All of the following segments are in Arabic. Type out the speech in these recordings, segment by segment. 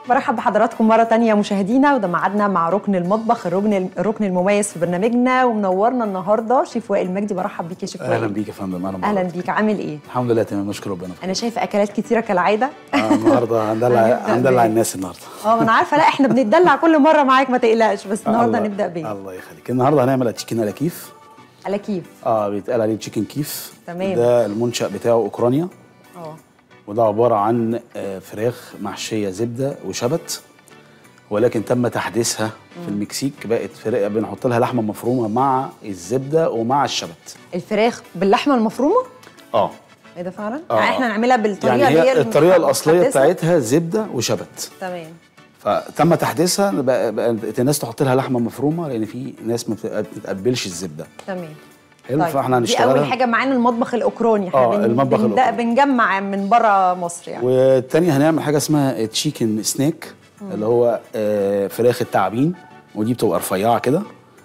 برحب بحضراتكم مرة تانية مشاهدينا، وده ميعادنا مع ركن المطبخ، الركن المميز في برنامجنا، ومنورنا النهارده شيف وائل مجدي. برحب بيك يا شيف وائل. اهلا بيك يا فندم. اهلا بيك، عامل ايه؟ الحمد لله تمام، نشكر ربنا. انا شايفه اكلات كتيره كالعاده. النهارده هندلع الناس النهارده. ما انا عارفه، لا احنا بنتدلع كل مره معاك ما تقلقش، بس النهارده نبدا بايه؟ الله يخليك. النهارده هنعمل تشيكن على كيف. على كيف؟ بيتقال عليه تشيكن كيف. تمام. ده المنشأ بتاعه اوكرانيا. وده عباره عن فراخ محشيه زبده وشبت، ولكن تم تحديثها في المكسيك. بقت فراخ بنحط لها لحمه مفرومه مع الزبده ومع الشبت. الفراخ باللحمه المفرومه؟ ايه ده فعلا؟ يعني احنا نعملها بالطريقه يعني اللي هي الطريقه الاصليه بتاعتها زبده وشبت. تمام. فتم تحديثها بقت الناس تحط لها لحمه مفرومه، لان في ناس ما بتتقبلش الزبده. تمام. حلو. طيب. فاحنا هنشتغلها. دي اول حاجه معانا المطبخ الاوكراني. احنا المطبخ الأوكراني بنجمع من بره مصر يعني. والتانية هنعمل حاجه اسمها تشيكن سنيك، اللي هو فراخ التعابين، ودي بتبقى رفيعه كده،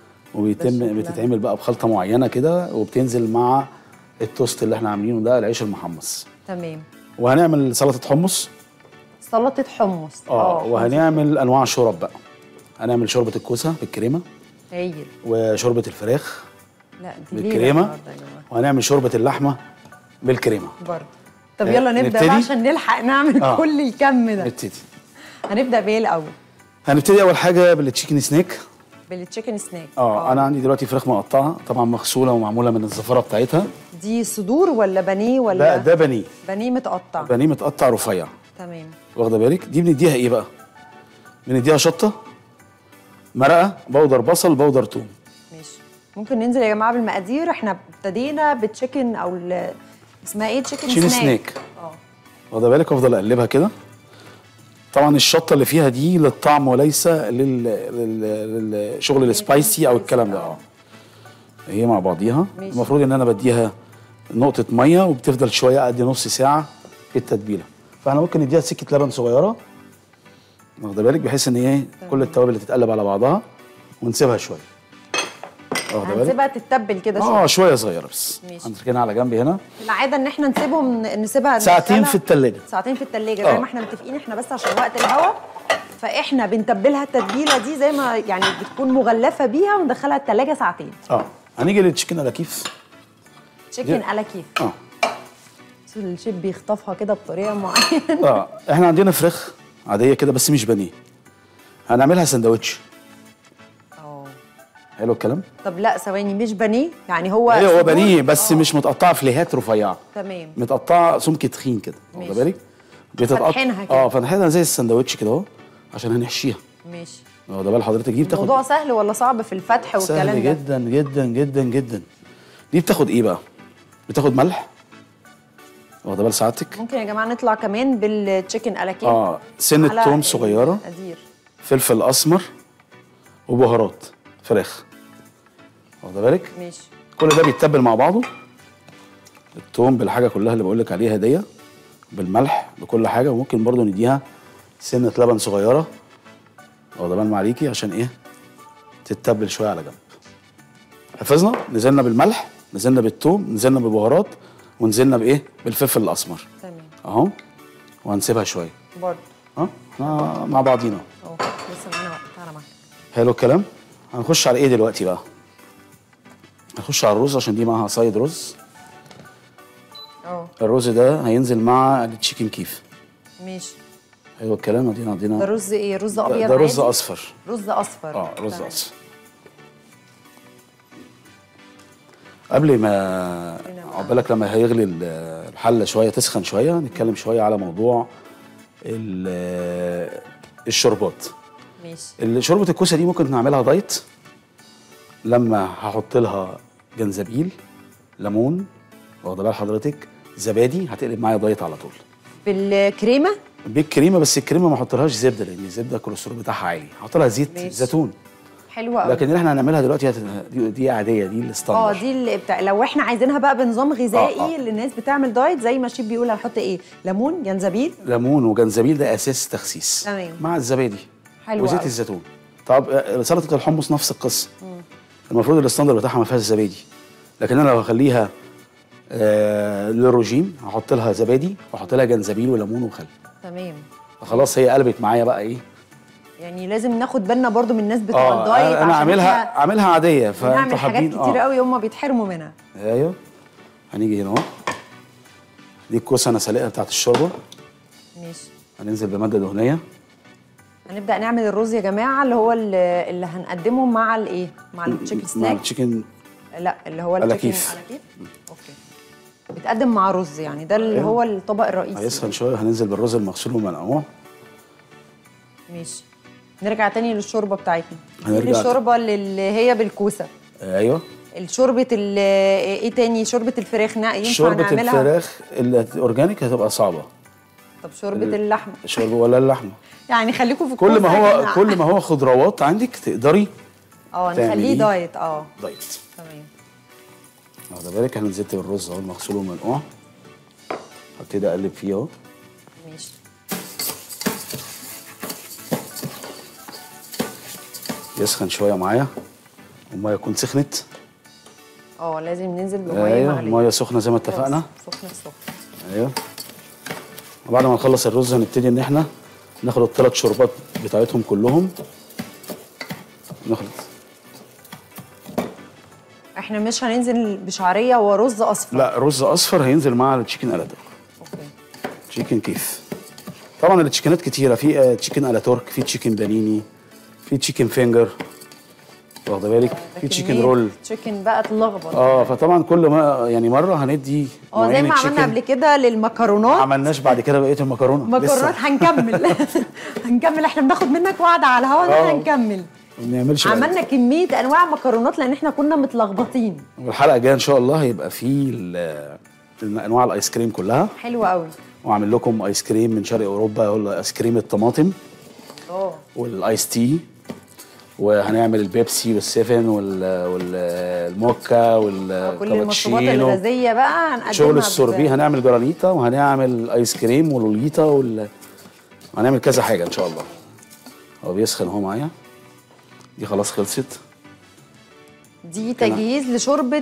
بتتعمل بقى بخلطه معينه كده، وبتنزل مع التوست اللي احنا عاملينه ده، العيش المحمص. تمام. وهنعمل سلطه حمص. سلطه حمص. وهنعمل انواع شرب بقى. هنعمل شوربه الكوسه بالكريمه. هايل. وشوربه الفراخ بالكريمه. وهنعمل شوربه اللحمه بالكريمه برضه. طب يلا نبدا بقى عشان نلحق نعمل كل الكم ده. نبتدي. هنبدا بايه الاول؟ هنبتدي اول حاجه بالتشيكن سنيك. بالتشيكن سنيك. انا عندي دلوقتي فراخ مقطعه، طبعا مغسوله ومعموله من الزفاره بتاعتها. دي صدور ولا بانيه ولا؟ لا، ده بانيه. بانيه متقطع. بانيه متقطع رفيع. تمام. واخده بالك؟ دي بنديها ايه بقى؟ بنديها شطه، مرقه، بودر بصل، بودر ثوم. ماشي. ممكن ننزل يا جماعه بالمقادير. احنا ابتدينا بالتشيكن او اسمها ايه؟ تشيكن سنيك. واخده بالك؟ افضل اقلبها كده. طبعا الشطه اللي فيها دي للطعم وليس للشغل السبايسي او الكلام ده. هي مع بعضيها. المفروض ان انا بديها نقطه ميه، وبتفضل شويه قد نص ساعه في التتبيله. فاحنا ممكن نديها سكه لبن صغيره، واخده بالك، بحيث ان ايه كل التوابل اللي تتقلب على بعضها، ونسيبها شويه. واخده بالك؟ هنسيبها تتبل كده شويه. شويه صغيره بس. هنركنها على جنب هنا. العاده ان احنا نسيبها ساعتين في الثلاجه. ساعتين في الثلاجه زي ما احنا متفقين. احنا بس عشان وقت الهوا، فاحنا بنتبلها التتبيله دي زي ما يعني بتكون مغلفه بيها، وندخلها الثلاجه ساعتين. هنيجي للتشيكن على كيف. تشيكن على كيف. الشيف بيخطفها كده بطريقه معينه. احنا عندنا فراخ عاديه كده بس مش بانيه. هنعملها سندوتش. حلو الكلام؟ طب لا ثواني، مش بانيه يعني؟ هو بانيه بس مش متقطعه فليهات رفيعه. تمام. متقطعه سمك تخين كده، واخده بالك؟ فاتحينها كده. فاتحينها زي السندوتش كده اهو، عشان هنحشيها. ماشي. واخده بال حضرتك؟ دي بتاخد الموضوع سهل ولا صعب في الفتح والكلام ده؟ سهل جدا جدا جدا جدا. دي بتاخد ايه بقى؟ بتاخد ملح، واخده بال سعادتك؟ ممكن يا جماعه نطلع كمان بالتشيكن على كيف. سنه توم صغيره، فلفل اسمر، وبهارات فراخ، واخده بالك؟ ماشي. كل ده بيتبل مع بعضه. التوم بالحاجه كلها اللي بقول لك عليها دي، بالملح، بكل حاجه. وممكن برضو نديها سنه لبن صغيره، واخده بال معاكي، عشان ايه؟ تتبل شويه على جنب. حفظنا، نزلنا بالملح، نزلنا بالثوم، نزلنا بالبهارات، ونزلنا بايه؟ بالفلفل الاسمر. تمام. اهو. وهنسيبها شويه برضه. احنا مع بعضينا. لسه معانا وقت. تعالى معاك. حلو الكلام. هنخش على ايه دلوقتي بقى؟ هنخش على الرز، عشان دي معاها صيد رز. الرز ده هينزل مع التشيكن كيف. ماشي. حلو الكلام. عندنا ده رز ايه؟ رز ابيض؟ ده رز اصفر. رز اصفر. رز اصفر. قبل ما عقبالك لما هيغلي الحله شويه، تسخن شويه، نتكلم شويه على موضوع الشوربات. ماشي. شوربه الكوسه دي ممكن نعملها دايت، لما هحط لها جنزبيل، ليمون، واخده بال حضرتك، زبادي، هتقلب معايا دايت على طول. بالكريمه؟ بالكريمه، بس الكريمه ما احطلهاش زبده، لان الزبده الكوليسترول بتاعها عالي. هحط لها زيت زيتون. حلوه قوي. لكن اللي احنا هنعملها دلوقتي دي عاديه، دي الستاندرد. دي اللي لو احنا عايزينها بقى بنظام غذائي اللي الناس بتعمل دايت، زي ما الشيف بيقول هنحط ايه؟ ليمون، جنزبيل. ليمون وجنزبيل ده اساس تخسيس. تمام. مع الزبادي. حلو. وزيت الزيتون. طب سلطه الحمص نفس القصه. المفروض الستاندرد بتاعها ما فيهاش زبادي، لكن انا لو هخليها للرجيم هحط لها زبادي، واحط لها جنزبيل وليمون وخل. تمام. فخلاص هي قلبت معايا بقى ايه. يعني لازم ناخد بالنا برضو من الناس بتوع الدايت، انا عاملها عاديه، فانتوا حاجات كتير قوي هم بيتحرموا منها. ايوه. هنيجي هنا اهو، دي الكوسه انا سالقها بتاعت الشوربه. ماشي. هننزل بماده دهنيه. هنبدا نعمل الرز يا جماعه، اللي هو اللي هنقدمه مع الايه؟ مع التشيكن سناك. مع التشيكن، لا اللي هو التشيكن على كيف. اوكي. بيتقدم مع رز يعني، ده اللي هو الطبق الرئيسي. هيسخن شويه، هننزل بالرز المغسول والمنقوع. ماشي. نرجع تاني للشوربه بتاعتنا. هنرجع الشوربه اللي هي بالكوسه. ايوه. الشوربه ايه تاني؟ شوربه الفراخ ينفع نعملها؟ شوربه الفراخ الاورجانيك هتبقى صعبه. طب شوربه اللحمه؟ شوربه ولا اللحمه؟ يعني خليكم في كل ما هو خضروات عندك تقدري نخليه دايت. دايت. تمام. واخده بالك، انا نزلت بالرز اهو المغسول والمنقوع، هبتدي اقلب فيه اهو. ماشي. يسخن شويه معايا، والميه تكون سخنت. لازم ننزل بميه ايوه، ميه سخنه زي ما اتفقنا. سخنه. ايوه. وبعد ما نخلص الرز هنبتدي ان احنا ناخد الثلاث شوربات بتاعتهم كلهم. احنا مش هننزل بشعريه ورز اصفر؟ لا، رز اصفر هينزل مع التشيكن الاتورك. اوكي. تشيكن كيف. طبعا التشيكنات كتيره، في تشيكن الاتورك، في تشيكن بانيني، في تشيكن فينجر، واخده بالك، في تشيكن رول. تشيكن بقى تلخبط. فطبعا كل ما يعني مره هندي زي ما عملنا قبل كده للمكرونات. ما عملناش بعد كده بقيه المكرونات هنكمل. هنكمل، احنا بناخد منك وعد على الهوا ده هنكمل. ما بنعملش عملنا كميه انواع مكرونات لان احنا كنا متلخبطين. والحلقه الجايه ان شاء الله هيبقى في انواع الايس كريم كلها. حلوه قوي. واعمل لكم ايس كريم من شرق اوروبا، ايس كريم الطماطم والايس تي، وهنعمل البيبسي والسيفن والموكا والكابتشينو، كل المشروبات الغازيه بقى هنقدمها. شغل السوربي، هنعمل جرانيتا وهنعمل ايس كريم ولوليتا هنعمل كذا حاجه ان شاء الله. هو بيسخن اهو معايا، دي خلاص خلصت. دي تجهيز لشوربه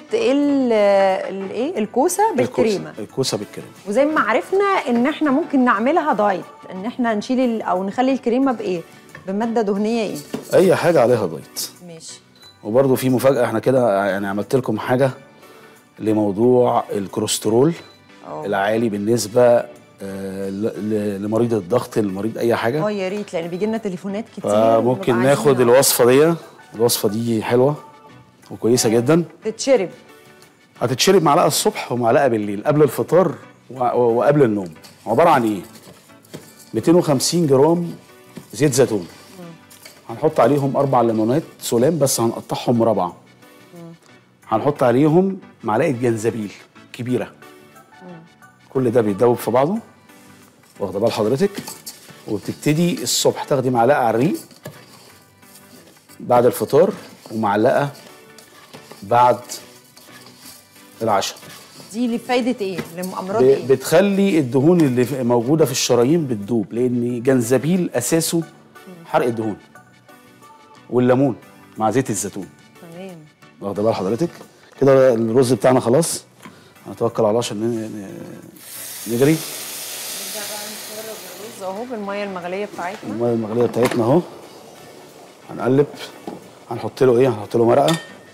الكوسه بالكريمه. الكوسه بالكريمه. وزي ما عرفنا ان احنا ممكن نعملها دايت، ان احنا نشيل او نخلي الكريمه بايه؟ بماده دهنيه ايه؟ اي حاجه عليها دايت. ماشي. وبرده في مفاجاه، احنا كده يعني عملت لكم حاجه لموضوع الكوليسترول العالي بالنسبه لمريض الضغط، لمريض اي حاجه. يا ريت، لان بيجي لنا تليفونات كتير. ممكن ناخد الوصفه دي حلوه وكويسه جدا. هتتشرب معلقه الصبح ومعلقه بالليل قبل الفطار وقبل النوم. عباره عن ايه؟ 250 جرام زيت زيتون، هنحط عليهم 4 ليمونات سلام بس هنقطعهم مربع، هنحط عليهم معلقه جنزبيل كبيره. كل ده بيتدوب في بعضه، واخده بال حضرتك. وبتبتدي الصبح تاخدي معلقه على الريق بعد الفطار، ومعلقه بعد العشاء. دي لفايده ايه؟ لامراض ايه؟ بتخلي الدهون اللي موجوده في الشرايين بتدوب، لان جنزبيل اساسه حرق الدهون، والليمون مع زيت الزيتون. تمام. واخده بال حضرتك. كده الرز بتاعنا خلاص، هنتوكل على الله عشان نجري. نرجع بقى نشرب الرز اهو بالميه المغليه بتاعتنا. الميه المغليه بتاعتنا اهو. هنقلب، هنحط له ايه؟ هنحط له مرقه،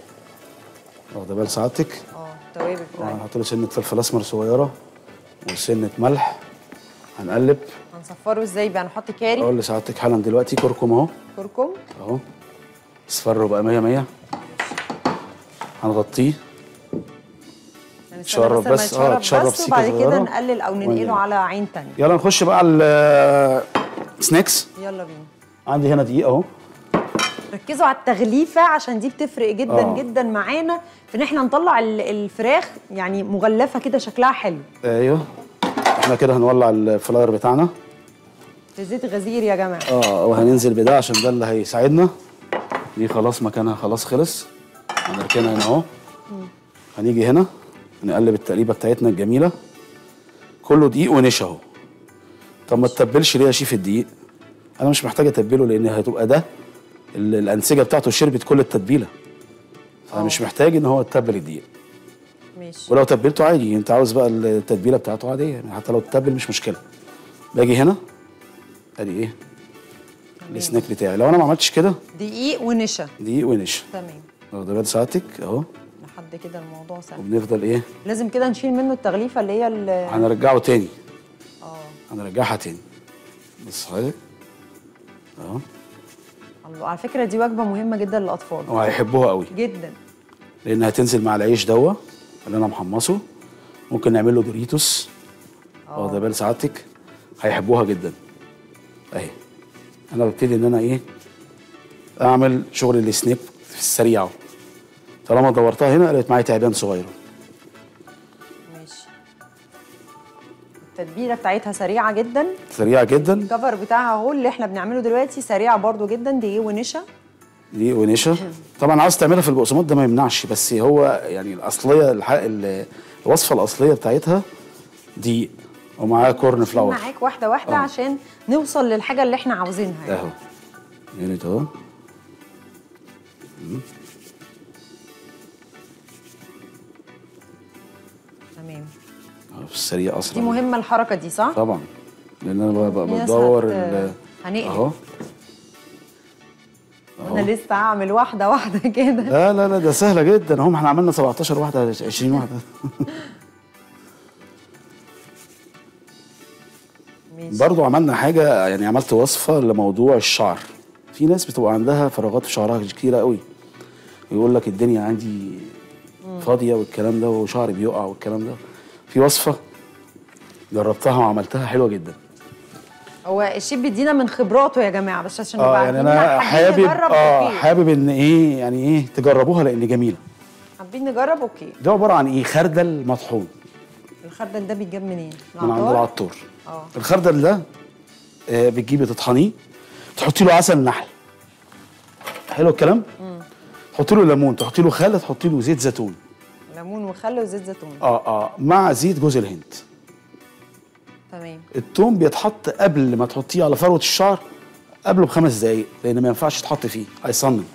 واخده بال سعادتك. التوابل بتاعتنا. هنحط له سنه فلفل اسمر صغيره وسنه ملح. هنقلب. هنصفره ازاي بقى؟ نحط كاري؟ اقول لسعادتك حالا دلوقتي. كركم اهو. كركم اهو، اصفره بقى 100 100. هنغطيه تشرب بس. تشرب سيكه وبعد كده نقلل او ننقله على عين تانية. يلا نخش بقى على السناكس. يلا بينا. عندي هنا دقيق اهو. ركزوا على التغليفه عشان دي بتفرق جدا جدا معانا في ان احنا نطلع الفراخ يعني مغلفه كده شكلها حلو. ايوه. احنا كده هنولع الفلاير بتاعنا في زيت غزير يا جماعه. وهننزل بده عشان ده اللي هيساعدنا. دي خلاص مكانها خلاص خلص، هنركنها هنا اهو. هنيجي هنا نقلب التقليبه بتاعتنا الجميله. كله دقيق ونشا اهو. طب ما تتبلش ليه يا شيف الدقيق؟ انا مش محتاج اتبله لان هتبقى ده الانسجه بتاعته شربت كل التتبيله، فمش محتاج ان هو يتبل الدقيق. ماشي. ولو تبلته عادي، انت عاوز بقى التتبيله بتاعته عاديه يعني، حتى لو تتبل مش مشكله. باجي هنا ادي ايه السناك بتاعي. لو انا ما عملتش كده، دقيق ونشا. دقيق ونشا. تمام. واخده بال ساعتك اهو. لحد كده الموضوع سهل. وبنفضل ايه، لازم كده نشيل منه التغليفه اللي هي هنرجعه تاني. هنرجعها تاني. بص حضرتك اهو. الله، على فكره دي وجبه مهمه جدا للاطفال وهيحبوها قوي جدا، لان هتنزل مع العيش دوا اللي انا محمصه. ممكن نعمل له دوريتوس. واخده بال سعادتك، هيحبوها جدا. اهي انا ببتدي ان انا ايه، اعمل شغل السنيب في السريع اهو. طالما دورتها هنا لقيت معايا تعبان صغيره. ماشي. التتبيله بتاعتها سريعه جدا. سريعه جدا. الكفر بتاعها اهو اللي احنا بنعمله دلوقتي سريع برضو جدا. دقيق ونشا. دقيق ونشا. طبعا عاوز تعملها في البقسماط ده ما يمنعش، بس هو يعني الاصليه الوصفه الاصليه بتاعتها دقيق ومعاها كورن فلاور. معاك واحده واحده عشان نوصل للحاجه اللي احنا عاوزينها يعني. اهو يعني اهو. تمام. في السريع اسرع. دي مهمه الحركه دي صح؟ طبعا، لان انا بدور هنقلب اهو. انا لسه هعمل واحده واحده كده. لا لا لا، ده سهله جدا اهو. احنا عملنا 17 واحده 20 واحده. برضو عملنا حاجه، يعني عملت وصفه لموضوع الشعر. في ناس بتبقى عندها فراغات في شعرها كتيره قوي، يقول لك الدنيا عندي فاضيه والكلام ده، وشعري بيقع والكلام ده. في وصفه جربتها وعملتها حلوه جدا. هو الشيف بيدينا من خبراته يا جماعه، بس عشان نبقى يعني انا حابب ان ايه، يعني ايه تجربوها لان جميله. حابين نجرب. اوكي. ده عباره عن ايه، خردل مطحون. الخردل ده بيتجاب منين؟ من عند العطار. الخردل ده بتجيبي تطحنيه، تحطي له عسل نحل. حلو الكلام؟ تحطي له ليمون، تحطي له خل، تحطي له زيت زيتون. ليمون وخل وزيت زيتون. مع زيت جوز الهند. تمام. الثوم بيتحط قبل ما تحطيه على فروه الشعر، قبله ب5 دقايق، لان ما ينفعش تحط فيه، هيصنن.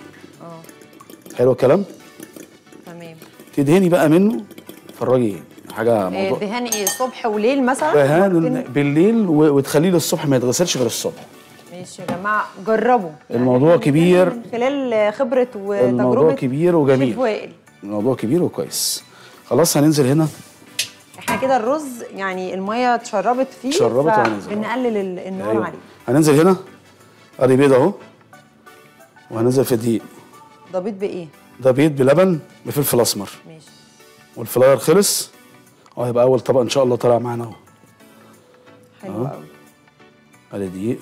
حلو الكلام؟ تمام. تدهني بقى منه، فرجي حاجه موضوع. دهان ايه، صبح وليل مثلا؟ دهان بالليل وتخليه للصبح، ما يتغسلش غير الصبح. ماشي يا جماعه، جربوا. الموضوع يعني كبير من خلال خبره وتجربه. الموضوع كبير وجميل. شيف وائل. الموضوع كبير وكويس. خلاص هننزل هنا. احنا كده الرز يعني الميه اتشربت فيه، فبنقلل النار عليه. هننزل هنا ادي بيض اهو، وهننزل في الدقيق. ده بيض بايه؟ ده بيض بلبن بفلفل اسمر. ماشي. والفلاير خلص، وهيبقى اول طبق ان شاء الله طالع معانا اهو. حلو قوي. ادي دقيق.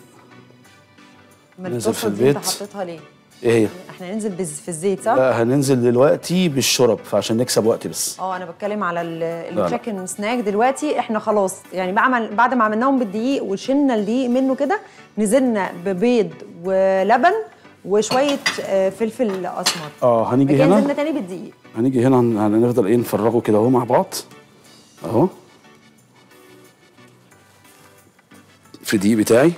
ننزل في البيض. انت حطيتها ليه؟ ايه هي؟ احنا هننزل في الزيت صح؟ لا، هننزل دلوقتي بالشرب، فعشان نكسب وقت بس. انا بتكلم على التشيكن سناك دلوقتي. احنا خلاص يعني بعد ما عملناهم بالدقيق وشلنا الدقيق منه كده، نزلنا ببيض ولبن وشويه فلفل اسمر. هنيجي هنا نزلنا تاني بالدقيق. هنيجي هنا هنفضل ايه، نفرغه كده اهو مع بعض اهو في الدقيق بتاعي.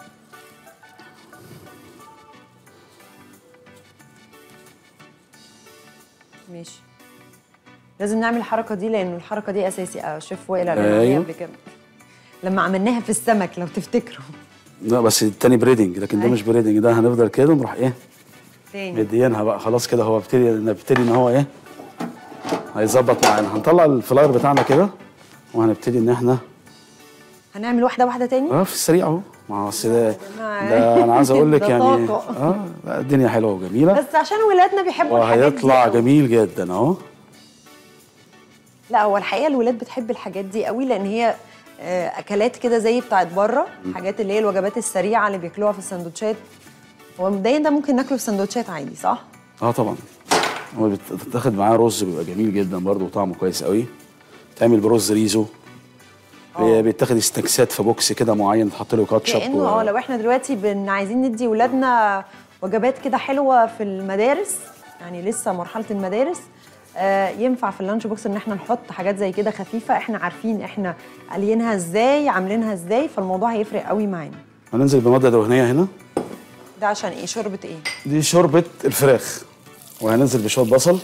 ماشي. لازم نعمل الحركه دي، لان الحركه دي اساسي. شيف وائل عليها قبل كده لما عملناها في السمك لو تفتكروا. لا بس التاني بريدنج، لكن ده مش بريدنج. ده هنفضل كده ونروح ايه تاني مدينها بقى. خلاص كده هو نبتدي ان هو ايه هيظبط معانا. هنطلع الفلاير بتاعنا كده، وهنبتدي ان احنا هنعمل واحده واحده تاني. في السريع اهو. ما اصل ده انا عايز اقول لك يعني الدنيا حلوه وجميله، بس عشان ولادنا بيحبوا الحاجات دي. وهيطلع جميل جدا اهو. لا، هو الحقيقه الولاد بتحب الحاجات دي قوي، لان هي اكلات كده زي بتاعت بره، حاجات اللي هي الوجبات السريعه اللي بياكلوها في السندوتشات. هو مبدئيا ده ممكن ناكله في سندوتشات عادي صح؟ طبعا. هو بتاخد معاه رز بيبقى جميل جدا برضه، وطعمه كويس قوي. تعمل برز ريزو. بيتاخد سناكسات في بوكس كده معين، تحط له كاتشب. كأنه لو احنا دلوقتي عايزين ندي ولادنا وجبات كده حلوه في المدارس، يعني لسه مرحله المدارس، ينفع في اللانش بوكس ان احنا نحط حاجات زي كده خفيفه، احنا عارفين احنا قالينها ازاي، عاملينها ازاي، فالموضوع هيفرق قوي معانا. هننزل بماده دهنيه هنا. ده عشان ايه؟ شوربه ايه؟ دي شوربه الفراخ. وهننزل بشويه بصل،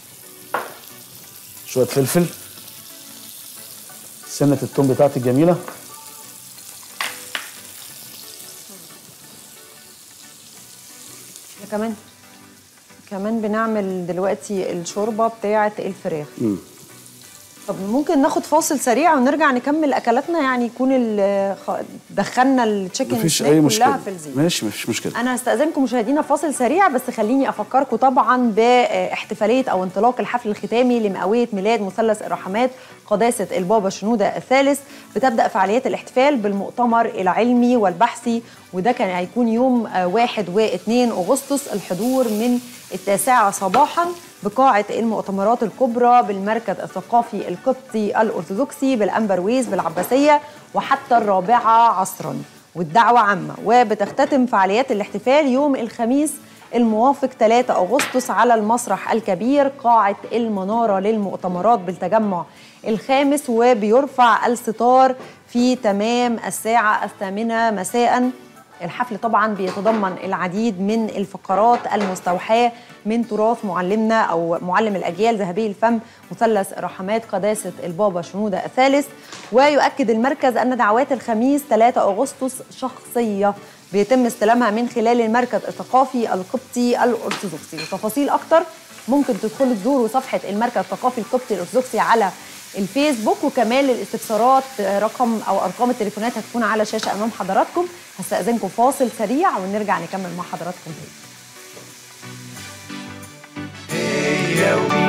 شويه فلفل، سنه الثوم بتاعتي الجميله. كمان بنعمل دلوقتي الشوربه بتاعه الفراخ. طب ممكن ناخد فاصل سريع ونرجع نكمل اكلاتنا، يعني يكون دخلنا التشيكن مفيش سناك اي كلها مشكله في الزيت. ماشي، مفيش مشكله. انا هستأذنكم مشاهدينا فاصل سريع، بس خليني افكركم طبعا باحتفاليه او انطلاق الحفل الختامي لمئويه ميلاد مثلث الرحمات قداسه البابا شنوده الثالث. بتبدأ فعاليات الاحتفال بالمؤتمر العلمي والبحثي، وده كان هيكون يوم 1 و2 أغسطس. الحضور من 9 صباحا بقاعة المؤتمرات الكبرى بالمركز الثقافي القبطي الأرثوذكسي بالأنبرويز بالعباسية وحتى 4 عصرا، والدعوة عامة. وبتختتم فعاليات الاحتفال يوم الخميس الموافق 3 أغسطس على المسرح الكبير قاعة المنارة للمؤتمرات بالتجمع الخامس، وبيرفع الستار في تمام الساعة 8 مساء. الحفل طبعا بيتضمن العديد من الفقرات المستوحاة من تراث معلمنا أو معلم الأجيال ذهبي الفم مثلث الرحمات قداسة البابا شنودة الثالث. ويؤكد المركز أن دعوات الخميس 3 أغسطس شخصية بيتم استلامها من خلال المركز الثقافي القبطي الأرثوذكسي. وتفاصيل أكتر ممكن تدخلوا تزوروا صفحة المركز الثقافي القبطي الأرثوذكسي على الفيسبوك، وكمان للاستفسارات رقم أو أرقام التليفونات هتكون على شاشة أمام حضراتكم. هستأذنكم فاصل سريع ونرجع نكمل مع حضراتكم تاني.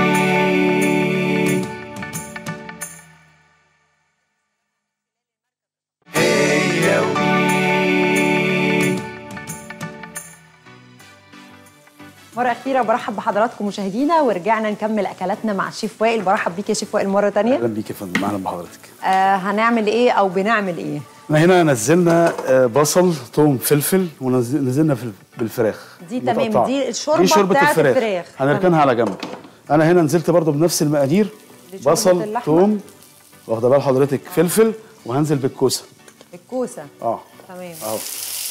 مرة أخيرة برحب بحضراتكم مشاهدينا، ورجعنا نكمل أكلاتنا مع الشيف وائل. برحب بيك يا شيف وائل مرة تانية. أهلا بيك يا فندم، أهلا بحضرتك. هنعمل إيه أو بنعمل إيه؟ احنا هنا نزلنا بصل، ثوم، فلفل، ونزلنا بالفراخ دي تمام. دي الشوربة دي شوربة بتاعت الفراخ هنركنها على جنب. أنا هنا نزلت برضو بنفس المقادير، بصل، ثوم، واخدة بال حضرتك، فلفل، وهنزل بالكوسة. الكوسة تمام أهو.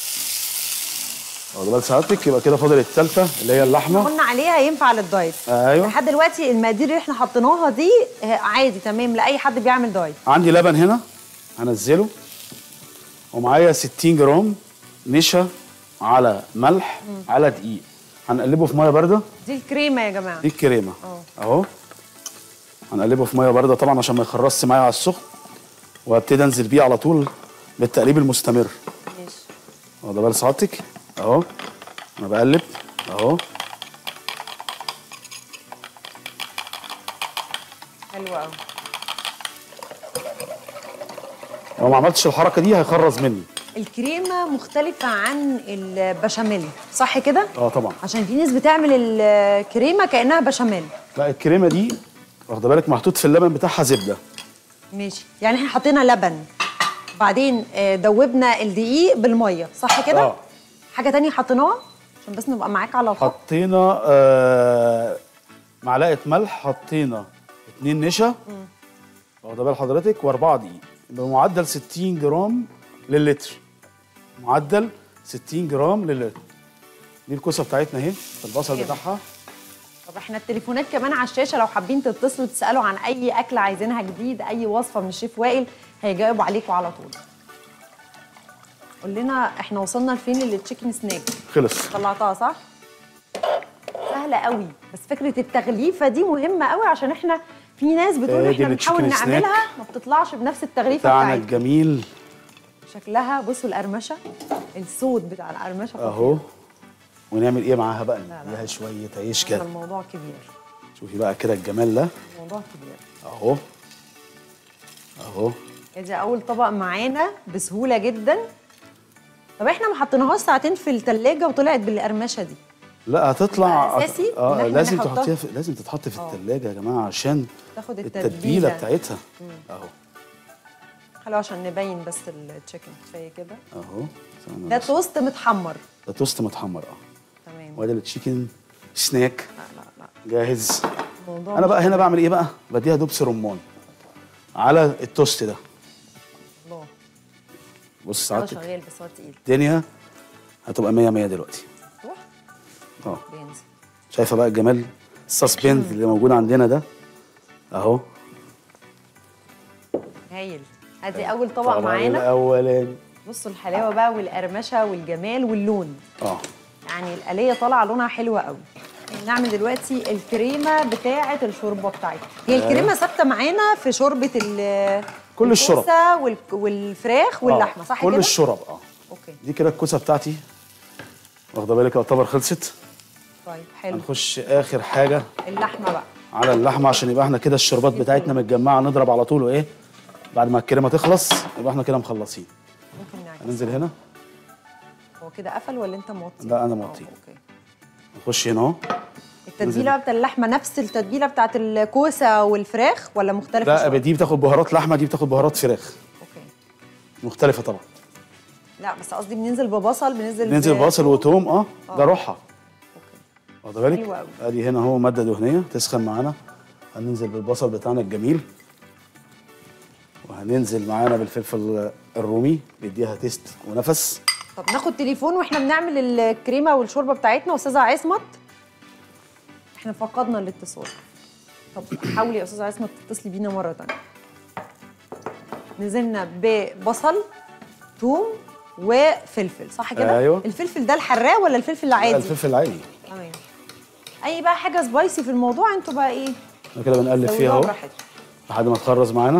واخدة بال سعادتك. يبقى كده فاضل التالتة اللي هي اللحمة قلنا عليها ينفع للدايت. أيوه. لحد دلوقتي المقادير اللي احنا حطيناها دي عادي تمام لأي حد بيعمل دايت. عندي لبن هنا هنزله، ومعايا 60 جرام نشا على ملح على دقيق، هنقلبه في ميه بارده. دي الكريمه يا جماعه، دي الكريمه اهو. هنقلبه في ميه بارده طبعا عشان ما يخرصش معايا على السخن، وهبتدي انزل بيه على طول بالتقليب المستمر. ماشي. واخده بال سعادتك اهو. انا بقلب اهو. حلو قوي. لو ما عملتش الحركه دي هيخرز مني. الكريمه مختلفه عن البشاميل صح كده؟ طبعا. عشان في ناس بتعمل الكريمه كانها بشاميل. لا الكريمه دي واخده بالك محطوط في اللبن بتاعها زبده. ماشي. يعني احنا حطينا لبن بعدين دوبنا الدقيق بالميه صح كده؟ حاجه تانية حطيناها عشان بس نبقى معاك على الخط. حطينا معلقه ملح، حطينا 2 نشا واخده بال حضرتك، و4 دقيق بمعدل 60 جرام للتر. معدل 60 جرام للتر. دي الكوسه بتاعتنا اهي، البصل بتاعها. طب احنا التليفونات كمان على الشاشه لو حابين تتصلوا تسالوا عن اي اكله عايزينها جديد، اي وصفه من الشيف وائل هيجاوب عليكم على طول. قول لنا احنا وصلنا لفين للتشيكن سناك؟ خلص. طلعتها صح؟ سهله قوي، بس فكره التغليفه دي مهمه قوي عشان احنا في ناس بتقول احنا بنحاول نعملها ما بتطلعش بنفس التغليفه بتاعنا الجميل. شكلها بصوا القرمشه، الصوت بتاع القرمشه اهو. ونعمل ايه معاها بقى؟ نديها شويه عيش كده. الموضوع كبير. شوفي بقى كده الجمال ده. الموضوع كبير اهو اهو. ادي اول طبق معانا بسهوله جدا. طب احنا ما حطيناهاش ساعتين في الثلاجه وطلعت بالقرمشه دي. لا هتطلع اساسي. لازم تحطيها لازم تتحط في الثلاجه يا جماعه عشان تاخد التتبيله بتاعتها. اهو. حلو عشان نبين بس التشيكن كفايه كده. اهو. ده توست متحمر. ده توست متحمر تمام. وادي التشيكن سناك. لا جاهز. انا بقى هنا بعمل ايه بقى؟ بديها دبس رمان على التوست ده. الله. بص ساعتك شغال بس هو تقيل. الدنيا هتبقى 100 100 دلوقتي. بينزل. شايفه بقى الجمال السسبند اللي موجود عندنا ده اهو. هايل. ادي اول طبق معانا الاولاني. بصوا الحلاوه بقى والقرمشه والجمال واللون. يعني الآلية طالعه لونها حلوه قوي. نعمل دلوقتي الكريمه بتاعه الشوربه بتاعتنا. هي الكريمه ثابته معانا في شوربه كل الشرب والفراخ واللحمه، صح كده؟ كل الشرب. اوكي. دي كده الكوسه بتاعتي، واخده بالك يعتبر خلصت. طيب حلو. هنخش اخر حاجه اللحمه بقى، على اللحمه، عشان يبقى احنا كده الشربات بتاعتنا متجمعه، نضرب على طول. وايه بعد ما الكريمه تخلص يبقى احنا كده مخلصين. ممكن نعكس. هننزل هنا. هو كده قفل ولا انت موطي؟ لا انا موطي. اوكي. نخش هنا اهو. التتبيله بتاعت اللحمه نفس التتبيله بتاعت الكوسه والفراخ ولا مختلفه؟ لا دي بتاخد بهارات لحمه، دي بتاخد بهارات فراخ. اوكي. مختلفه طبعا. لا بس قصدي بننزل ببصل، بننزل ببصل وتوم. ده روحها. اوكي. واخده بالك؟ حلو قوي. ادي هنا اهو ماده دهنيه تسخن معانا. هننزل بالبصل بتاعنا الجميل، وهننزل معانا بالفلفل الرومي بيديها تيست ونفس. طب ناخد تليفون واحنا بنعمل الكريمه والشوربه بتاعتنا. استاذه عصمت، احنا فقدنا الاتصال. طب حاولي يا استاذه عصمت تتصلي بينا مره ثانيه. نزلنا ببصل، ثوم وفلفل، صح كده؟ ايوه. الفلفل ده الحراق ولا الفلفل العادي؟ لا الفلفل العادي. تمام. اي بقى حاجه سبايسي في الموضوع انتوا بقى ايه؟ احنا كده بنقلب فيها اهو لحد ما تخرز معانا.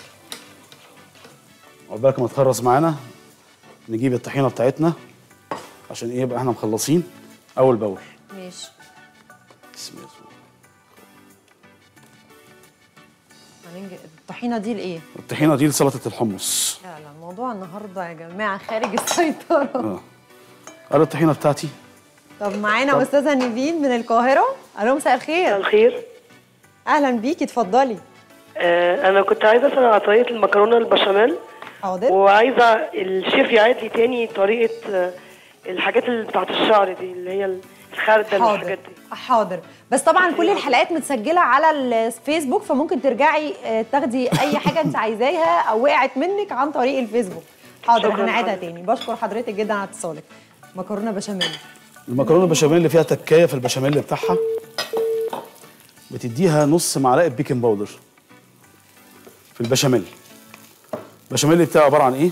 عقبالك ما تخرز معانا نجيب الطحينه بتاعتنا عشان ايه يبقى احنا مخلصين اول باول. ماشي. بسم الله. الطحينه دي لايه؟ الطحينه دي لسلطه الحمص. لا الموضوع النهارده يا جماعه خارج السيطره. قال الطحينه بتاعتي. طب معانا استاذه نيفين من القاهره. الو مساء الخير. مساء الخير. اهلا بيكي، اتفضلي. انا كنت عايزه اسال على طريقه المكرونه البشاميل. حاضر. وعايزه الشيف يعيد لي تاني طريقه الحاجات اللي بتاعت الشعر دي اللي هي الخردل والحاجات دي. حاضر. بس طبعا كل الحلقات متسجله على الفيسبوك، فممكن ترجعي تاخدي اي حاجه انت عايزاها او وقعت منك عن طريق الفيسبوك. حاضر هنعيدها تاني. بشكر حضرتك جدا على اتصالك. مكرونه بشاميل. المكرونه البشاميل اللي فيها تكايه في البشاميل بتاعها، بتديها نص معلقه بيكنج باودر في البشاميل. البشاميل بتاعه عباره عن ايه؟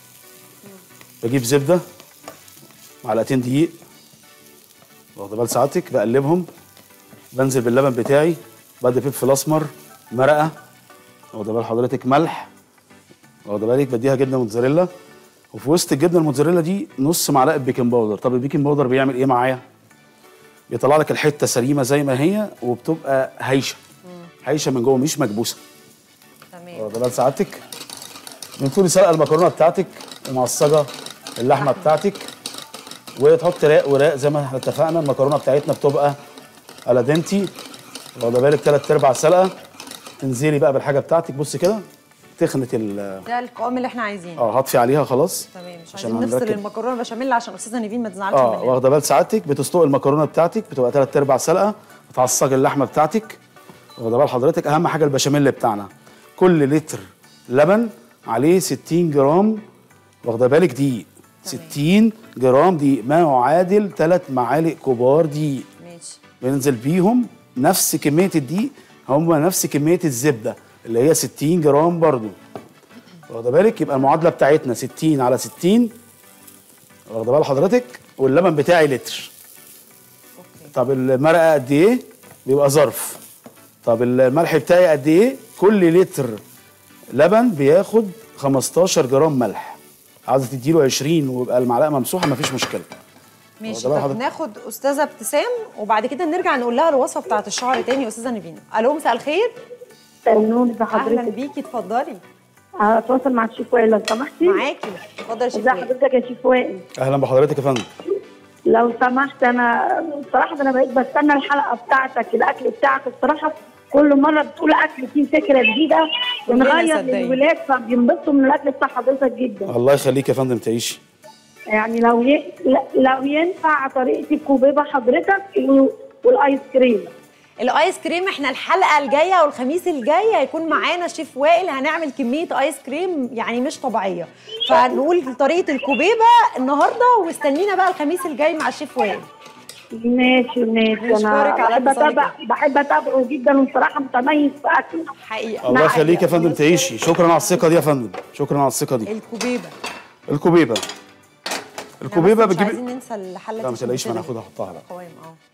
بجيب زبده، معلقتين دقيق، واخد بال سعادتك، بقلبهم، بنزل باللبن بتاعي، بدي فلفل اسمر، مرقه، واخد بال حضرتك، ملح، واخد بالك، بديها جبنه موتزاريلا، وفي وسط الجبنه الموتزاريلا دي نص معلقه بيكنج باودر. طب البيكنج باودر بيعمل ايه معايا؟ بيطلع لك الحته سليمه زي ما هي، وبتبقى هايشه. هايشه من جوه مش مكبوسه. تمام. واخد بال سعادتك؟ بتكوني سلقه المكرونه بتاعتك ومعصجه اللحمه بتاعتك، وتحط راق وراق زي ما احنا اتفقنا. المكرونه بتاعتنا بتبقى على دنتي، واخد بالك، 3/4 سلقه. تنزلي بقى بالحاجه بتاعتك، بص كده تخنت ده القوام اللي احنا عايزينه. هطفي عليها خلاص. تمام. مش عايزين نفصل المكرونه بشاميل عشان استاذه نيفين ما تزعلش مننا. واخده بال سعادتك، بتسلق المكرونه بتاعتك بتبقى 3/4 سلقه، بتعصج اللحمه بتاعتك، واخده بال حضرتك. اهم حاجه البشاميل بتاعنا، كل لتر لبن عليه 60 جرام، واخده بالك، دقيق. 60 جرام دقيق ما يعادل 3 معالق كبار دقيق. ماشي. بننزل بيهم نفس كميه الدقيق، هم نفس كميه الزبده اللي هي 60 جرام برضو، واخده بالك. يبقى المعادله بتاعتنا 60 على 60، واخده بال حضرتك، واللبن بتاعي لتر. اوكي. طب المرقه قد ايه؟ بيبقى ظرف. طب الملح بتاعي قد ايه؟ كل لتر لبن بياخد 15 جرام ملح. عايزه تديله 20 ويبقى المعلقه ممسوحه مفيش مشكله. ماشي. طب ناخد استاذه ابتسام وبعد كده نرجع نقول لها الوصفه بتاعت الشعر تاني. استاذه نيفين. الو مساء الخير. النور بحضرتك. اهلا بيكي، اتفضلي. اتواصل مع الشيف وائل لو سمحتي. معاكي، اتفضلي يا شيف ازي وائل. حضرتك يا شيف وائل؟ اهلا بحضرتك يا فندم. لو سمحت، انا بصراحه انا بقيت بستنى الحلقه بتاعتك، الاكل بتاعك بصراحه كل مره بتقول اكل فيه فكره جديده ونغير للولاد فبينبسطوا من الاكل بتاع حضرتك جدا. الله يخليك يا فندم، تعيشي. يعني لو ينفع طريقه الكوبيبه حضرتك والايس كريم. الايس كريم احنا الحلقه الجايه والخميس الجاي هيكون معانا شيف وائل، هنعمل كميه ايس كريم يعني مش طبيعيه، فنقول طريقه الكوبيبه النهارده واستنينا بقى الخميس الجاي مع الشيف وائل. ماشي. انا بحب اتابعه جدا وبصراحه متميز في اكله حقيقه. الله يخليك يا فندم، تعيشي. شكرا على الثقه دي يا فندم، شكرا على الثقه دي. الكوبيبه الكوبيبه مش بتجيب. عايزين ننسى الحله. لا ما تقلقيش، ما انا هاخدها احطها بقى. قوام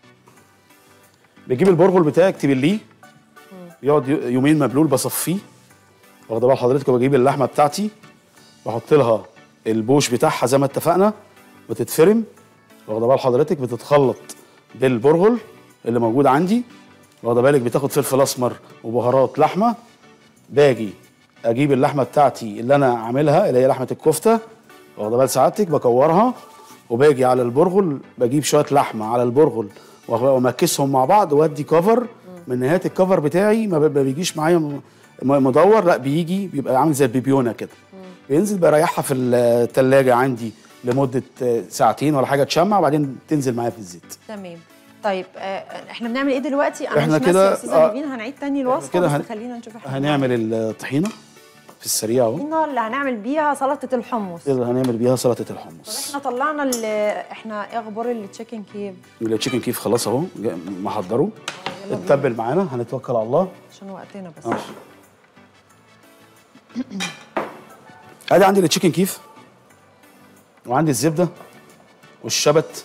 بتجيب البرغل بتاعك تبليه، يقعد يومين مبلول، بصفيه، واخده بال حضرتك. وبجيب اللحمه بتاعتي بحط لها البوش بتاعها زي ما اتفقنا، بتتفرم، واخده بال حضرتك، بتتخلط بالبرغل اللي موجود عندي، واخده بالك. بتاخد فلفل اسمر وبهارات لحمه. باجي اجيب اللحمه بتاعتي اللي انا عاملها اللي هي لحمه الكفته، واخده بال سعادتك، بكورها، وباجي على البرغل بجيب شويه لحمه على البرغل وامكسهم مع بعض، وادي كفر. من نهايه الكفر بتاعي ما بيجيش معايا مدور، لا بيجي بيبقى عامل زي البيبيونه كده. بينزل بريحها في الثلاجه عندي لمده ساعتين ولا حاجه، تشمع وبعدين تنزل معايا في الزيت. تمام. طيب احنا بنعمل ايه دلوقتي؟ انا احنا مش كده ناسيه يا استاذه نيفين، هنعيد تاني الوصفه بس خلينا نشوف احنا هنعمل الطحينه في السريع اهو. الطحينه اللي هنعمل بيها سلطه الحمص. اللي هنعمل بيها سلطه الحمص. طب احنا طلعنا احنا ايه اخبار التشيكن كيف؟ التشيكن كيف خلاص اهو محضره، اتبل معانا، هنتوكل على الله عشان وقتنا بس. ادي عندي التشيكن كيف، وعندي الزبده والشبت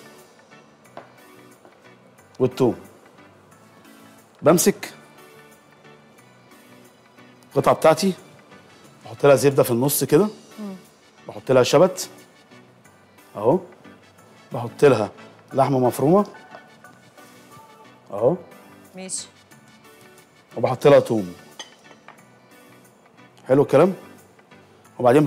والثوم. بمسك القطعه بتاعتي، بحط لها زبده في النص كده، بحط لها شبت اهو، بحط لها لحمه مفرومه اهو، ماشي، وبحط لها ثوم. حلو الكلام. وبعدين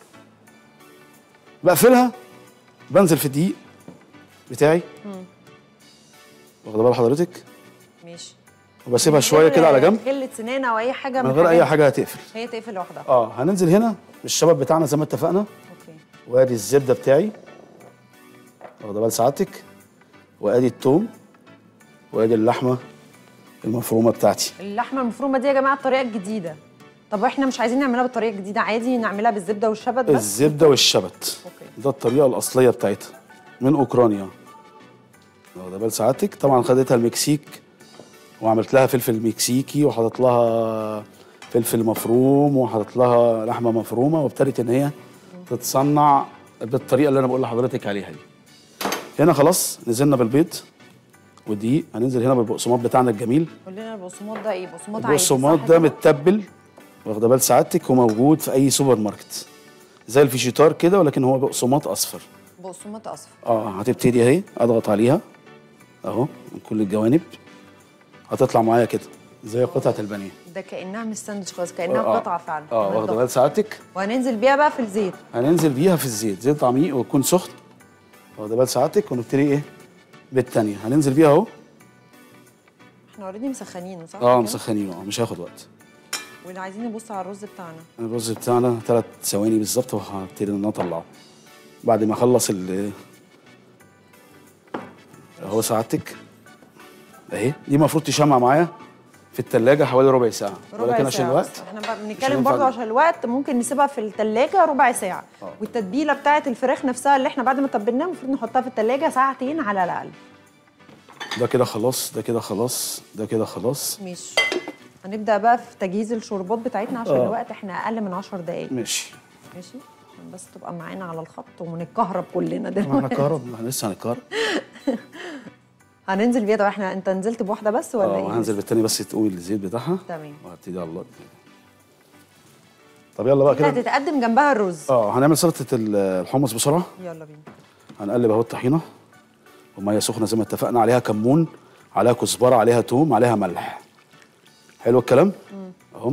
بقفلها، بنزل في الدقيق بتاعي، واخده بال حضرتك، ماشي، وبسيبها شويه كده على جنب. غلة سنان او اي حاجه من غير اي حاجه هتقفل، هي تقفل لوحدها. هننزل هنا بالشبت بتاعنا زي ما اتفقنا. اوكي. وادي الزبده بتاعي، واخده بال سعادتك، وادي الثوم، وادي اللحمه المفرومه بتاعتي. اللحمه المفرومه دي يا جماعه الطريقه الجديده. طب احنا مش عايزين نعملها بالطريقه الجديده، عادي نعملها بالزبده والشبت بس؟ الزبده والشبت. اوكي. ده الطريقه الاصليه بتاعتها من اوكرانيا، واخده بال سعادتك. طبعا خدتها المكسيك وعملت لها فلفل مكسيكي، وحطت لها فلفل مفروم، وحطت لها لحمه مفرومه، وابتدت ان هي تتصنع بالطريقه اللي انا بقول لحضرتك عليها دي. هنا خلاص نزلنا بالبيض والدقيق، هننزل هنا بالبقسماط بتاعنا الجميل. قول لنا البقسماط ده ايه؟ بقسماط عادي؟ البقسماط ده متبل، واخده بال سعادتك، وموجود في اي سوبر ماركت زي الفيجيتار كده، ولكن هو بقسماط اصفر. بقسماط اصفر. هتبتدي اهي اضغط عليها اهو من كل الجوانب، هتطلع معايا كده زي قطعه البانيه. ده كانها مش ساندوتش خالص، كانها قطعه فعلا. واخده بال سعادتك. وهننزل بيها بقى في الزيت. هننزل بيها في الزيت، زيت عميق ويكون سخن، واخده بال سعادتك. ونبتدي ايه بالثانيه، هننزل بيها اهو. احنا اوريدي مسخنينه صح؟ مسخنينه، مش هياخد وقت. واللي عايزين نبص على الرز بتاعنا. الرز بتاعنا 3 ثواني بالظبط، وهبتدي نطلعه بعد ما اخلص اهو سعادتك اهي. دي المفروض تشمع معايا في الثلاجه حوالي ربع ساعه، ولكن عشان الوقت احنا بنتكلم برضه عشان الوقت، ممكن نسيبها في الثلاجه ربع ساعه. والتتبيله بتاعه الفراخ نفسها اللي احنا بعد ما تبلناها المفروض نحطها في الثلاجه ساعتين على الاقل. ده كده خلاص، ده كده خلاص، ده كده خلاص. ماشي. هنبدا بقى في تجهيز الشوربات بتاعتنا عشان الوقت احنا اقل من 10 دقائق. ماشي عشان بس تبقى معانا على الخط ونتكهرب كلنا دلوقتي. احنا هنكهرب، احنا لسه هنكهرب. هننزل بيها. طب انت نزلت بواحده بس ولا ايه؟ هنزل بالتاني بس تقوي الزيت بتاعها. تمام. وهبتدي على الله. طب يلا بقى كده هتتقدم جنبها الرز. هنعمل سلطه الحمص بسرعه. يلا بينا. هنقلب اهو الطحينه وميه سخنه زي ما اتفقنا، عليها كمون، عليها كزبره، عليها توم، عليها ملح. حلو الكلام. اهو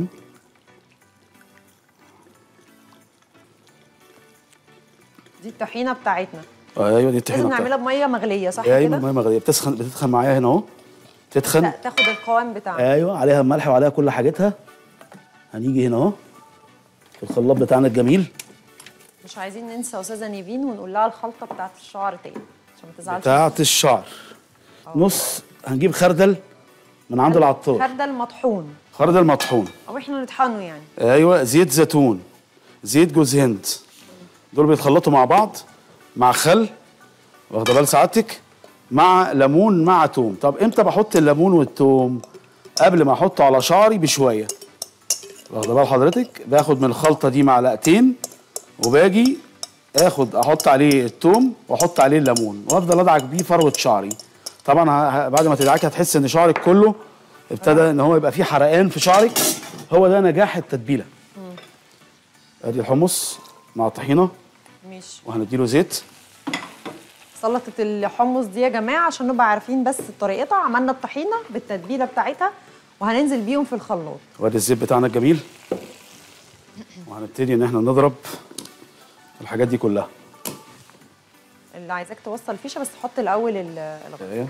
دي الطحينه بتاعتنا. ايوه دي الطحينه لازم نعملها بميه مغليه صح كده؟ ايوه بميه مغليه، بتسخن معايا هنا اهو، تتخن. لا تاخد القوام بتاعها. ايوه عليها ملح وعليها كل حاجتها. هنيجي هنا اهو في الخلاط بتاعنا الجميل. مش عايزين ننسى يا استاذه نيفين ونقول لها الخلطه بتاعت الشعر تاني عشان ما تزعلش. بتاعت الشعر. نص هنجيب خردل من عند العطار. خردل مطحون. خردل مطحون. او احنا نطحنه يعني. ايوه. زيت زيتون، زيت جوز هند، دول بيتخلطوا مع بعض مع خل، واخده بال سعادتك، مع ليمون مع توم. طب امتى بحط الليمون والتوم؟ قبل ما احطه على شعري بشويه، واخده بال حضرتك. باخد من الخلطه دي معلقتين، وباجي احط عليه الثوم واحط عليه الليمون وافضل ادعك بيه فروه شعري. طبعا بعد ما تدعكي هتحس ان شعرك كله ابتدى ان هو يبقى فيه حرقان في شعرك. هو ده نجاح التتبيله. ادي الحمص مع الطحينه. ماشي. وهنديله زيت. سلطه الحمص دي يا جماعه عشان نبقى عارفين بس طريقتها، عملنا الطحينه بالتتبيله بتاعتها وهننزل بيهم في الخلاط. وادي الزيت بتاعنا الجميل. وهنبتدي ان احنا نضرب الحاجات دي كلها. اللي عايزاك توصل فيشه بس حط الاول الغطا.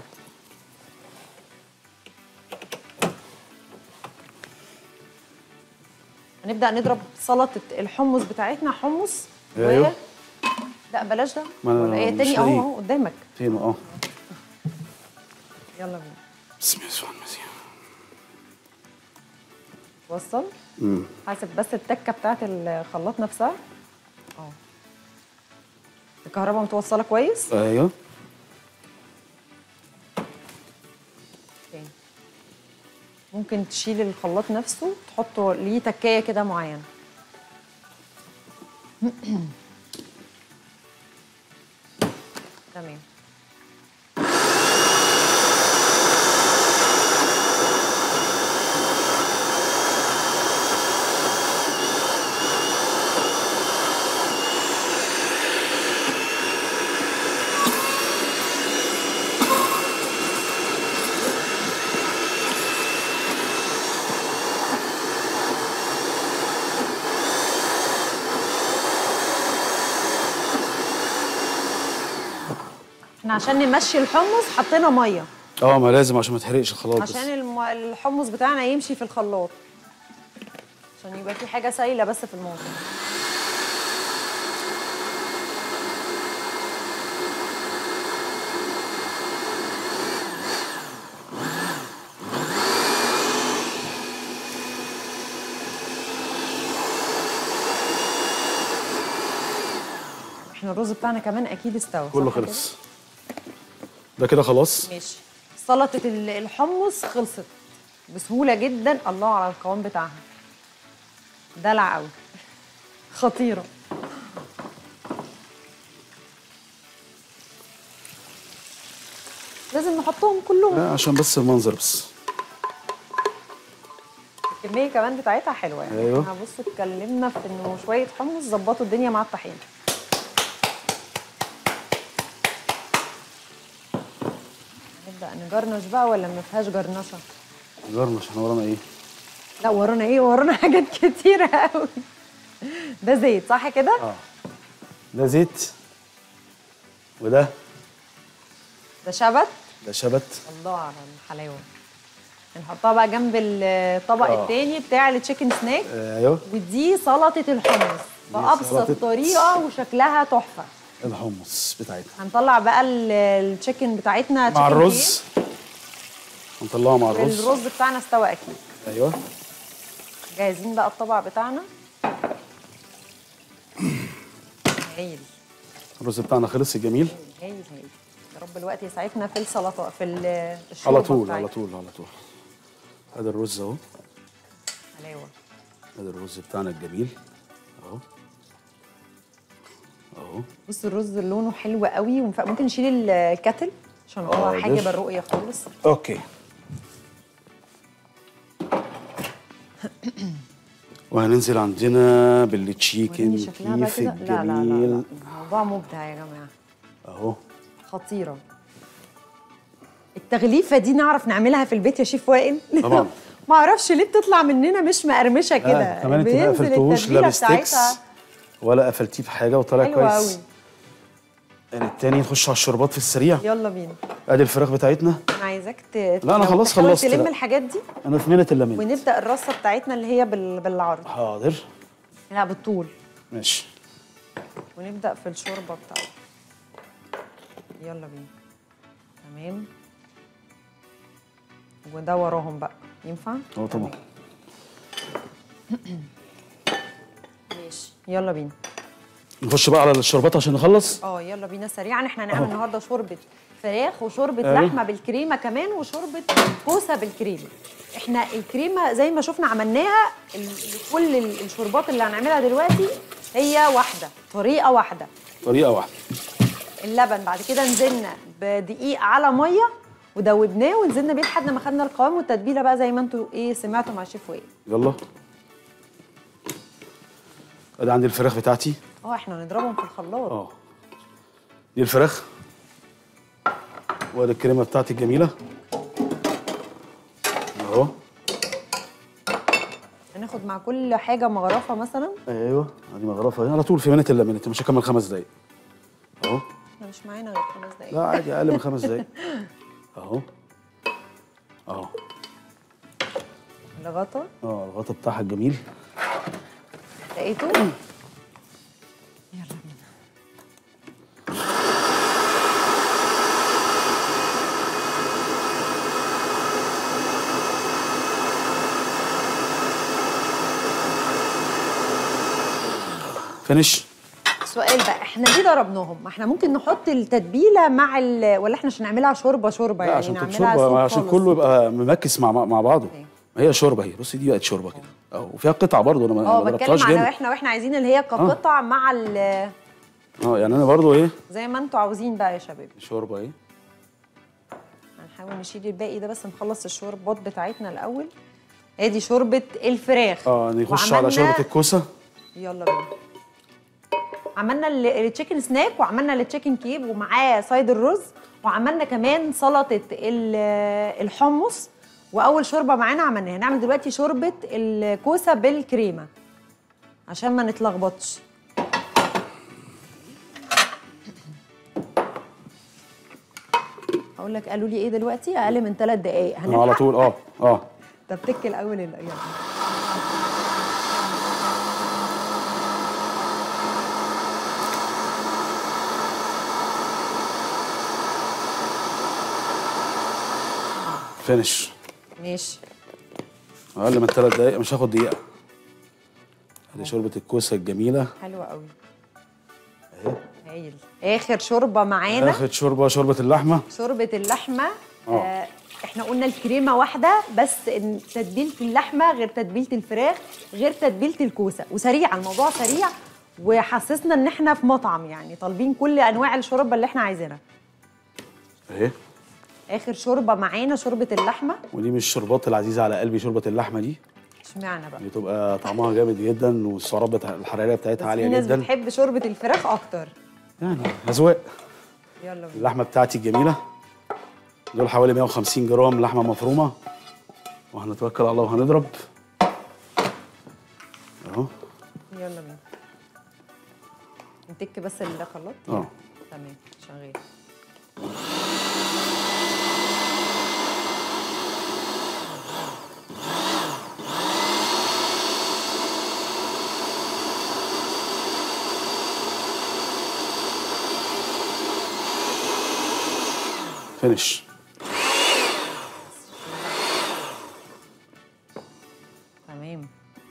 هنبدا نضرب سلطه الحمص بتاعتنا. حمص ايوه. لا بلاش ده ولا ايه تاني اهو قدامك. فين يلا بينا. بسم الله الرحمن الرحيم. وصل. حاسب بس التكه بتاعت الخلاط نفسها. الكهرباء متوصله كويس. ايوه. ممكن تشيل الخلاط نفسه تحطه ليه تكايه كده معينه. تمام. احنا عشان نمشي الحمص حطينا ميه. ما لازم عشان ما تحرقش الخلاط. عشان الحمص بتاعنا يمشي في الخلاط، عشان يبقى في حاجه سايله بس في الموضوع. احنا الرز بتاعنا كمان اكيد استوى. كله خلص. ده كده خلاص. ماشي. سلطه الحمص خلصت بسهوله جدا. الله على القوام بتاعها، دلع قوي، خطيره. لازم نحطهم كلهم. لا عشان بس المنظر بس. الكميه كمان بتاعتها حلوه يعني. ايوه. احنا بصوا اتكلمنا في انه شويه حمص ظبطوا الدنيا مع الطحينه. نبدا نجرنش بقى ولا ما فيهاش جرنشه؟ جرنش. احنا ورانا ايه؟ لا ورانا ايه؟ ورانا حاجات كتيره قوي. ده زيت صح كده؟ ده زيت. وده شبت. ده شبت. الله على الحلاوه. نحطها بقى جنب الطبق التاني بتاع التشيكن سناك. ايوه. ودي سلطه الحمص بابسط طريقه وشكلها تحفه. الحمص بتاعتنا. هنطلع بقى التشيكن بتاعتنا مع الرز. هنطلعها مع الرز. الرز بتاعنا استوى اكيد. ايوه. جاهزين بقى الطبق بتاعنا. هايل. الرز بتاعنا خلص الجميل. هايل. يا رب الوقت يسعفنا في السلطه في الشوربه على طول بتاعتنا. على طول على طول. ادي الرز اهو. حلاوه. ادي الرز بتاعنا الجميل اهو. اهو. بص الرز لونه حلو قوي ممكن نشيل الكتل عشان هو حاجه بالرؤيه خالص. اوكي. وهننزل عندنا بالتشيكن كيف الجميل. لا الموضوع مبدع يا جماعه اهو. خطيره. التغليفه دي نعرف نعملها في البيت يا شيف وائل؟ طبعا. ما اعرفش ليه بتطلع مننا مش مقرمشه كده. كمان انت ما قفلتوش لا بستيكس ولا قفلتيه بحاجه وطلع كويس. قوي. يعني التاني نخش على الشوربات في السريع. يلا بينا. ادي الفراخ بتاعتنا. انا عايزاك لا انا خلاص خلصت. تلم الحاجات دي. انا في منت اللمين. ونبدا الرصه بتاعتنا اللي هي بالعرض. حاضر. لا بالطول. ماشي. ونبدا في الشوربه بتاعتنا. يلا بينا. تمام. وده وراهم بقى ينفع؟ طبعا. ماشي يلا بينا. نخش بقى على الشوربات عشان نخلص. يلا بينا سريعا. احنا هنعمل النهارده شوربه فراخ وشوربه لحمه بالكريمه كمان وشوربه كوسه بالكريمه. احنا الكريمه زي ما شفنا عملناها. كل الشوربات اللي هنعملها دلوقتي هي واحده، طريقه واحده. طريقه واحده. اللبن بعد كده نزلنا بدقيق على ميه ودوبناه ونزلنا بيه لحد ما خدنا القوام، والتتبيله بقى زي ما انتوا سمعتوا مع الشيف وائل. يلا ادي عندي الفراخ بتاعتي. احنا هنضربهم في الخلاط. دي الفراخ وادي الكريمه بتاعتي الجميله اهو. هناخد مع كل حاجه مغرفه مثلا. ايوه ادي مغرفه على طول في منت الا منت، مش هكمل 5 دقايق اهو. احنا مش معانا غير 5 دقايق. لا عادي اقل من 5 دقايق اهو. الغطا الغطا بتاعها الجميل لقيته. يلا بينا. فينش. سؤال بقى، احنا ليه ضربناهم؟ ما احنا ممكن نحط التتبيله مع ولا احنا عشان نعملها شوربه لا يعني عشان نعملها شوربه، عشان خالص. كله يبقى ممكس مع بعضه. ما هي شوربه اهي، بصي دي بقت شوربه كده اهو، وفيها قطع برضه انا ما بتكلم على واحنا عايزين اللي هي كقطع مع يعني انا برضه زي ما انتوا عاوزين بقى يا شباب. شوربه هنحاول نشيل الباقي ده بس نخلص الشوربات بتاعتنا الاول. ادي شوربه الفراخ. نخش على شوربه الكوسه. يلا بينا. عملنا التشيكن سناك وعملنا التشيكن كيب ومعاه سايد الرز، وعملنا كمان سلطه الحمص، واول شوربه معانا عملناها. هنعمل دلوقتي شوربه الكوسه بالكريمه عشان ما نتلخبطش. هقول لك قالوا لي ايه دلوقتي؟ اقل من 3 دقايق هنلحق على طول. طب تك الاول يلا. فينش. ماشي. اقل من 3 دقايق، مش هاخد دقيقه. ادي شوربه الكوسه الجميله حلوه قوي اهي. هايل. اخر شوربه معانا، اخر شوربه اللحمه. شوربه اللحمه. احنا قلنا الكريمه واحده بس، تتبيله اللحمه غير تتبيله الفراخ غير تتبيله الكوسه، وسريع الموضوع سريع، وحسسنا ان احنا في مطعم يعني طالبين كل انواع الشوربه اللي احنا عايزينها اهي. اخر شوربه معانا شوربه اللحمه، ودي من الشوربات العزيزه على قلبي، شوربه اللحمه دي. اشمعنى بقى؟ بتبقى طعمها جامد جدا والسعرات الحراريه بتاعتها عاليه جدا. في ناس بتحب شوربه الفراخ اكتر يعني اذواق. يلا بينا. اللحمه بتاعتي الجميله دول حوالي 150 جرام لحمه مفرومه، وهنتوكل على الله وهنضرب اهو. يلا بينا. نتك بس الخلاط. تمام شغال. فينش. تمام.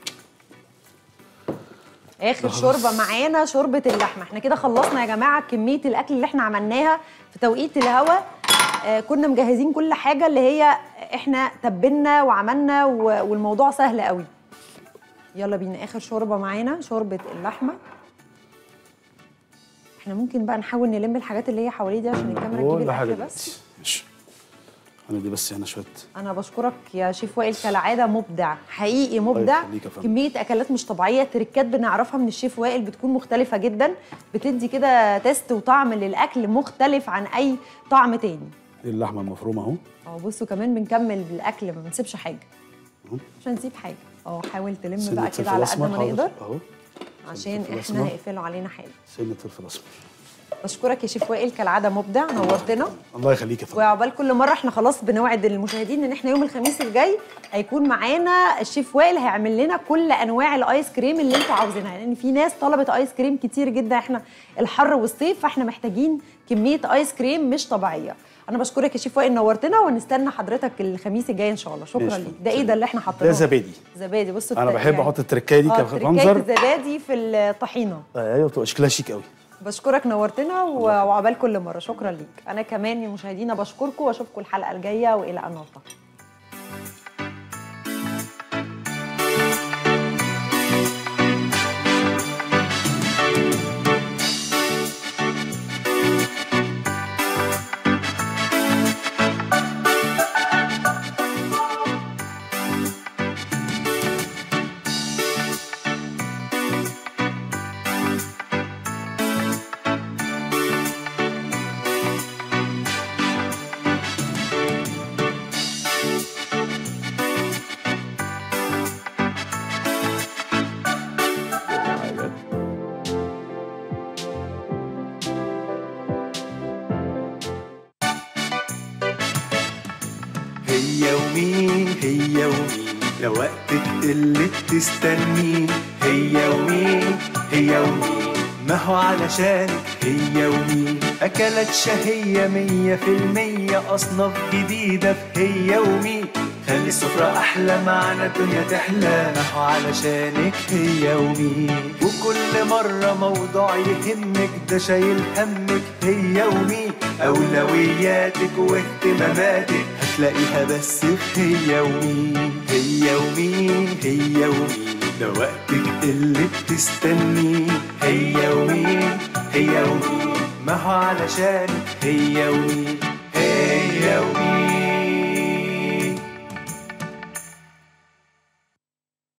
اخر شوربه معانا شوربه اللحمه. احنا كده خلصنا يا جماعه كميه الاكل اللي احنا عملناها في توقيت الهوا. كنا مجهزين كل حاجه اللي هي احنا تبلنا وعملنا والموضوع سهل قوي. يلا بينا. اخر شوربه معانا شوربه اللحمه. احنا ممكن بقى نحاول نلم الحاجات اللي هي حواليه دي عشان الكاميرا تجيب الاكل بس. ماشي. انا دي بس هنا شويه. انا بشكرك يا شيف وائل كالعاده، مبدع حقيقي مبدع. كميه اكلات مش طبيعيه، تركات بنعرفها من الشيف وائل بتكون مختلفه جدا، بتدي كده تيست وطعم للاكل مختلف عن اي طعم تاني. دي اللحمه المفرومه اهو. بصوا كمان بنكمل بالاكل، ما بنسيبش حاجه مش هنسيب حاجه. حاول تلم بقى كده على قد ما نقدر اهو، عشان احنا هيقفلوا علينا حاجه. سنه فلفل اسمر. بشكرك يا شيف وائل كالعاده مبدع، نورتنا. الله يخليك يا فندم. وعقبال كل مره احنا خلاص بنوعد المشاهدين ان احنا يوم الخميس الجاي هيكون معانا الشيف وائل، هيعمل لنا كل انواع الايس كريم اللي انتوا عاوزينها، لان يعني في ناس طلبت ايس كريم كتير جدا، احنا الحر والصيف فاحنا محتاجين كميه ايس كريم مش طبيعيه. انا بشكرك يا شيف وائل، نورتنا، ونستنى حضرتك الخميس الجاي ان شاء الله. شكرا ليك. ده ايه ده اللي احنا حاطينه؟ ده زبادي. زبادي. بصوا انا بحب احط التركايه دي كمنظر. زبادي في الطحينه. ايوه بتبقى شكلها شيك قوي. بشكرك نورتنا وعقبال كل مره. شكرا ليك. انا كمان يا مشاهدينا بشكركم، واشوفكم الحلقه الجايه، والى ان نلتقي. ومين هي ومين لو وقتك اللي بتستنيه هي ومين هي ومين ما هو علشانك هي ومين أكلت شهية 100% أصناف جديدة هي ومين خلي السفرة أحلى معنا الدنيا تحلى ما هو علشانك هي ومين وكل مرة موضوع يهمك ده شايل همك هي ومين أولوياتك واهتماماتك هتلاقيها بس في هي ومين هي ومين هي ومين ده وقتك اللي بتستنيه هي ومين هي ومين ما هو علشانك هي ومين